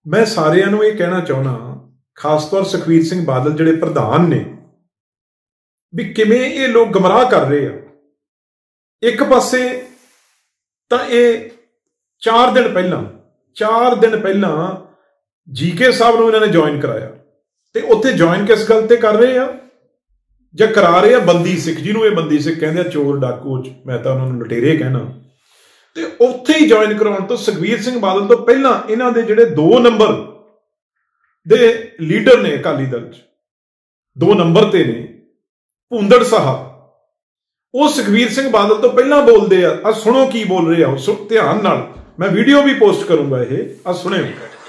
मैं सारिਆਂ ਨੂੰ ਇਹ ਕਹਿਣਾ ਚਾਹੁੰਦਾ, खास तौर सुखबीर सिंह बादल ਜਿਹੜੇ ਪ੍ਰਧਾਨ ਨੇ, ਵੀ ਕਿਵੇਂ ਇਹ ਲੋਕ ਗਮਰਾਹ ਕਰ ਰਹੇ ਆ। ਇੱਕ ਪਾਸੇ ਤਾਂ ਇਹ 4 ਦਿਨ ਪਹਿਲਾਂ ਜੀਕੇ ਸਾਹਿਬ ਨੂੰ ਇਹਨਾਂ ਨੇ ਜੁਆਇਨ ਕਰਾਇਆ, ਤੇ ਉੱਥੇ ਜੁਆਇਨ ਕਿਸ ਗੱਲ ਤੇ ਕਰ ਰਹੇ ਆ ਜਾਂ ਕਰਾ ਰਹੇ ਆ? ਬੰਦੀ ਸਿੱਖ, ਜਿਹਨੂੰ ਇਹ ਬੰਦੀ ਸਿੱਖ ਕਹਿੰਦੇ ਆ, ਚੋਰ ਡਾਕੂ, ਮੈਂ ਤਾਂ ਉਹਨਾਂ ਨੂੰ ਲੁਟੇਰੇ ਕਹਿਣਾ। ਤੇ ਉੱਥੇ ਹੀ ਜੁਆਇਨ ਕਰਾਉਣ ਤੋਂ ਸੁਖਬੀਰ ਸਿੰਘ ਬਾਦਲ ਤੋਂ ਪਹਿਲਾਂ ਇਹਨਾਂ ਦੇ ਜਿਹੜੇ 2 ਨੰਬਰ ਦੇ ਲੀਡਰ ਨੇ ਅਕਾਲੀ ਦਲ 'ਚ, 2 ਨੰਬਰ ਤੇ ਨੇ ਭੁੰਦੜ ਸਾਹਿਬ, ਉਹ ਸੁਖਬੀਰ ਸਿੰਘ ਬਾਦਲ ਤੋਂ ਪਹਿਲਾਂ ਬੋਲਦੇ ਆ। ਆ ਸੁਣੋ ਕੀ ਬੋਲ ਰਹੇ ਆ, ਧਿਆਨ ਨਾਲ, ਮੈਂ ਵੀਡੀਓ ਵੀ ਪੋਸਟ ਕਰੂੰਗਾ, ਇਹ ਆ ਸੁਣਿਓ।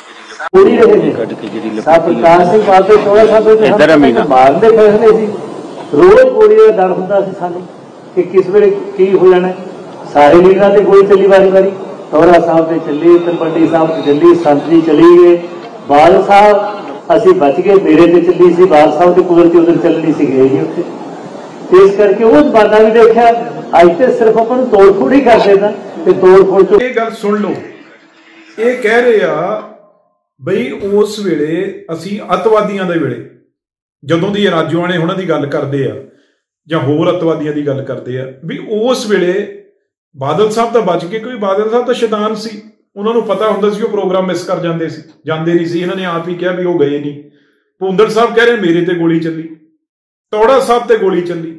ਪ੍ਰਕਾਸ਼ ਸਿੰਘ ਬਾਦਲ 16 ਸਾਲ ਤੋਂ ਮਾਰਨ ਦੇ ਫੈਸਲੇ ਸੀ, ਰੋਜ਼ ਗੋਲੀ ਦਾ ਡਰ ਹੁੰਦਾ ਸੀ ਸਾਨੂੰ ਕਿ ਕਿਸ ਵੇਲੇ ਕੀ ਹੋ ਜਾਣਾ। ਸਾਰੇ ਲੀਡਰਾਂ ਤੇ ਗੋਲੀ ਚੱਲੀ ਵਾਰੀ ਵਾਰੀ, ਟੋਰਾ ਸਾਹਿਬ ਤੇ ਚੱਲੀ, ਤਲਵੰਡੀ ਸਾਹਿਬ ਤੇ ਚੱਲੀ, ਸੰਤ ਜੀ ਚਲੀ ਗਏ, ਬਾਦਲ ਸਾਹਿਬ ਅਸੀਂ ਬਚ ਗਏ, ਮੇਰੇ ਤੇ ਚੱਲੀ ਸੀ, ਬਾਦਲ ਸਾਹਿਬ ਤੇ ਕੁਦਰਤੀ ਉਧਰ ਚੱਲਣੀ ਸੀ, ਗਏ ਜੀ ਉੱਥੇ। ਇਸ ਕਰਕੇ ਉਹ ਜ਼ਮਾਨਾ ਵੀ ਦੇਖਿਆ। ਅੱਜ ਤੇ ਸਿਰਫ ਆਪਾਂ ਨੂੰ ਤੋੜ ਫੋੜ ਹੀ ਕਰ ਦੇਣਾ, ਤੇ ਤੋੜ ਫੋੜ ਚੋਂ ਇਹ ਗੱਲ ਸੁਣ ਲਓ। ਇਹ ਕਹਿ ਰਹੇ ਆ ਬਈ ਉਸ ਵੇਲੇ ਅਸੀਂ ਅੱਤਵਾਦੀਆਂ ਦੇ ਵੇਲੇ, ਜਦੋਂ ਦੀ ਰਾਜੋਆਣੇ ਉਹਨਾਂ ਦੀ ਗੱਲ ਕਰਦੇ ਆ ਜਾਂ ਹੋਰ ਅੱਤਵਾਦੀਆਂ ਦੀ ਗੱਲ ਕਰਦੇ ਆ, ਵੀ ਉਸ ਵੇਲੇ ਬਾਦਲ ਸਾਹਿਬ ਤਾਂ ਬਚ ਗਏ, ਕਿਉਂਕਿ ਬਾਦਲ ਸਾਹਿਬ ਤਾਂ ਸ਼ੈਤਾਨ ਸੀ, ਉਹਨਾਂ ਨੂੰ ਪਤਾ ਹੁੰਦਾ ਸੀ ਉਹ ਪ੍ਰੋਗਰਾਮ ਮਿਸ ਕਰ ਜਾਂਦੇ ਨਹੀਂ ਸੀ। ਇਹਨਾਂ ਨੇ ਆਪ ਹੀ ਕਿਹਾ ਵੀ ਉਹ ਗਏ ਨਹੀਂ। ਭੁੰਦੜ ਸਾਹਿਬ ਕਹਿ ਰਹੇ ਮੇਰੇ ਤੇ ਗੋਲੀ ਚੱਲੀ, ਤੌੜਾ ਸਾਹਿਬ ਤੇ ਗੋਲੀ ਚੱਲੀ।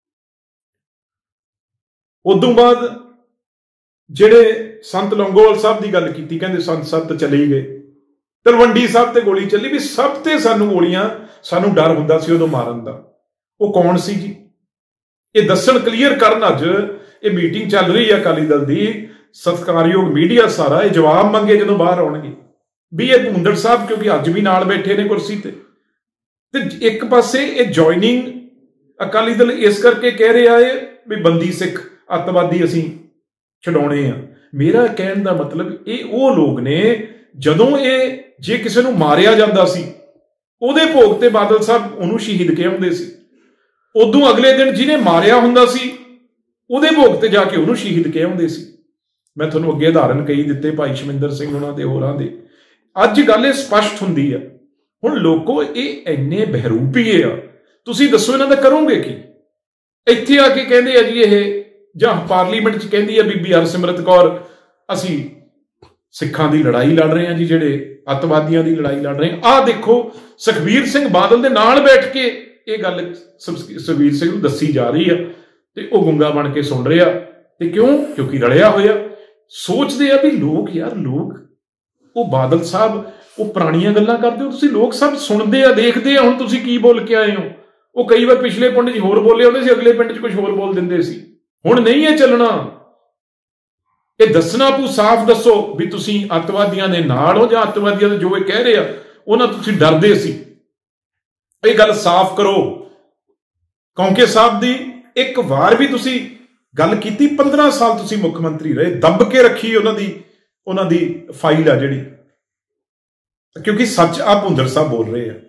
ਉਦੋਂ ਬਾਅਦ ਜਿਹੜੇ ਸੰਤ ਲੰਗੋਵਾਲ ਸਾਹਿਬ ਦੀ ਗੱਲ ਕੀਤੀ, ਕਹਿੰਦੇ ਸੰਤ ਸਾਹਿਬ ਤਾਂ ਚਲੇ ਹੀ ਗਏ। ਤਲਵੰਡੀ ਸਾਹਿਬ ਤੇ ਗੋਲੀ ਚੱਲੀ, ਵੀ ਸਭ ਤੇ ਸਾਨੂੰ ਗੋਲੀਆਂ, ਸਾਨੂੰ ਡਰ ਹੁੰਦਾ ਸੀ ਉਦੋਂ ਮਾਰਨ ਦਾ। ਉਹ ਕੌਣ ਸੀ ਜੀ? ਇਹ ਦੱਸਣ, ਕਲੀਅਰ ਕਰਨ। ਅੱਜ ਇਹ ਮੀਟਿੰਗ ਚੱਲ ਰਹੀ ਹੈ ਅਕਾਲੀ ਦਲ ਦੀ, ਸਤਿਕਾਰਯੋਗ ਮੀਡੀਆ ਸਾਰਾ ਇਹ ਜਵਾਬ ਮੰਗੇ ਜਦੋਂ ਬਾਹਰ ਆਉਣਗੇ ਵੀ ਇਹ ਭੁੰਦੜ ਸਾਹਿਬ, ਕਿਉਂਕਿ ਅੱਜ ਵੀ ਨਾਲ ਬੈਠੇ ਨੇ ਕੁਰਸੀ ਤੇ। ਤੇ ਇੱਕ ਪਾਸੇ ਇਹ ਜੁਆਇਨਿੰਗ ਅਕਾਲੀ ਦਲ ਇਸ ਕਰਕੇ ਕਹਿ ਰਿਹਾ ਹੈ ਵੀ ਬੰਦੀ ਸਿੱਖ ਅੱਤਵਾਦੀ ਅਸੀਂ ਛਡਾਉਣੇ ਆ। ਮੇਰਾ ਕਹਿਣ ਦਾ ਮਤਲਬ ਇਹ ਉਹ ਲੋਕ ਨੇ, ਜਦੋਂ ਇਹ ਜੇ ਕਿਸੇ ਨੂੰ ਮਾਰਿਆ ਜਾਂਦਾ ਸੀ ਉਹਦੇ ਭੋਗ ਤੇ ਬਾਦਲ ਸਾਹਿਬ ਉਹਨੂੰ ਸ਼ਹੀਦ ਕਹਿੰਦੇ ਸੀ, ਉਦੋਂ ਅਗਲੇ ਦਿਨ ਜਿਹਨੇ ਮਾਰਿਆ ਹੁੰਦਾ ਸੀ ਉਹਦੇ ਭੋਗ ਤੇ ਜਾ ਕੇ ਉਹਨੂੰ ਸ਼ਹੀਦ ਕਹਿੰਦੇ ਸੀ। ਮੈਂ ਤੁਹਾਨੂੰ ਅੱਗੇ ਉਦਾਹਰਨ ਕਈ ਦਿੱਤੇ, ਭਾਈ ਸ਼ਮਿੰਦਰ ਸਿੰਘ ਉਹਨਾਂ ਦੇ, ਹੋਰਾਂ ਦੇ। ਅੱਜ ਗੱਲ ਇਹ ਸਪਸ਼ਟ ਹੁੰਦੀ ਆ। ਹੁਣ ਲੋਕੋ, ਇਹ ਇੰਨੇ ਬਹਿਰੂਪੀਏ ਆ, ਤੁਸੀਂ ਦੱਸੋ ਇਹਨਾਂ ਦਾ ਕਰੋਗੇ ਕੀ? ਇੱਥੇ ਆ ਕੇ ਕਹਿੰਦੇ ਆ ਜੀ ਇਹ, ਜਾਂ ਪਾਰਲੀਮੈਂਟ 'ਚ ਕਹਿੰਦੀ ਆ ਬੀਬੀ ਹਰਸਿਮਰਤ ਕੌਰ, ਅਸੀਂ ਸਿੱਖਾਂ ਦੀ ਲੜਾਈ ਲੜ ਰਹੇ ਹਾਂ ਜੀ, ਜਿਹੜੇ ਅੱਤਵਾਦੀਆਂ ਦੀ ਲੜਾਈ ਲੜ ਰਹੇ। ਆਹ ਦੇਖੋ, ਸੁਖਬੀਰ ਸਿੰਘ ਬਾਦਲ ਦੇ ਨਾਲ ਬੈਠ ਕੇ ਇਹ ਗੱਲ ਸੁਖਬੀਰ ਸਿੰਘ ਨੂੰ ਦੱਸੀ ਜਾ ਰਹੀ ਆ, ਤੇ ਉਹ ਗੁੰਗਾ ਬਣ ਕੇ ਸੁਣ ਰਿਹਾ। ਤੇ ਕਿਉਂ? ਕਿਉਂਕਿ ਰਲਿਆ ਹੋਇਆ। ਸੋਚਦੇ ਆ ਵੀ ਲੋਕ, ਯਾਰ ਲੋਕ, ਉਹ ਬਾਦਲ ਸਾਹਿਬ ਉਹ ਪੁਰਾਣੀਆਂ ਗੱਲਾਂ ਕਰਦੇ ਹੋ ਤੁਸੀਂ, ਲੋਕ ਸਭ ਸੁਣਦੇ ਆ, ਦੇਖਦੇ ਆ। ਹੁਣ ਤੁਸੀਂ ਕੀ ਬੋਲ ਕੇ ਆਏ ਹੋ? ਉਹ ਕਈ ਵਾਰ ਪਿਛਲੇ ਪਿੰਡ 'ਚ ਹੋਰ ਬੋਲੇ ਹੁੰਦੇ ਸੀ, ਅਗਲੇ ਪਿੰਡ 'ਚ ਕੁਝ ਹੋਰ ਬੋਲ ਦਿੰਦੇ ਸੀ। ਹੁਣ ਨਹੀਂ ਇਹ ਚੱਲਣਾ। ਇਹ ਦੱਸਣਾ ਪਊ, ਸਾਫ਼ ਦੱਸੋ ਵੀ ਤੁਸੀਂ ਅੱਤਵਾਦੀਆਂ ਦੇ ਨਾਲ ਹੋ, ਜਾਂ ਅੱਤਵਾਦੀਆਂ ਦੇ ਜੋ ਇਹ ਕਹਿ ਰਹੇ ਆ ਉਹਨਾਂ ਤੁਸੀਂ ਡਰਦੇ ਸੀ। ਇਹ ਗੱਲ ਸਾਫ਼ ਕਰੋ। ਕੌਂਕੇ ਸਾਹਿਬ ਦੀ ਇੱਕ ਵਾਰ ਵੀ ਤੁਸੀਂ ਗੱਲ ਕੀਤੀ? 15 ਸਾਲ ਤੁਸੀਂ ਮੁੱਖ ਮੰਤਰੀ ਰਹੇ, ਦੱਬ ਕੇ ਰੱਖੀ ਉਹਨਾਂ ਦੀ ਫਾਈਲ ਆ ਜਿਹੜੀ, ਕਿਉਂਕਿ ਸੱਚ ਆ ਭੁੰਦੜ ਸਾਹਿਬ ਬੋਲ ਰਹੇ ਆ।